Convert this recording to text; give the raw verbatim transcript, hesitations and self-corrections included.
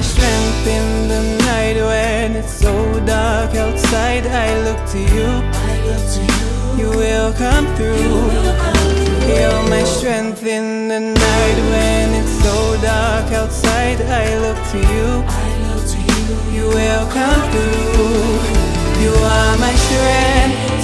my strength in the night when it's so dark outside. I look to you, I look to you. You will come through. You're my strength in the night when it's so dark outside. I look to you, I look to you. You will come through. You are my strength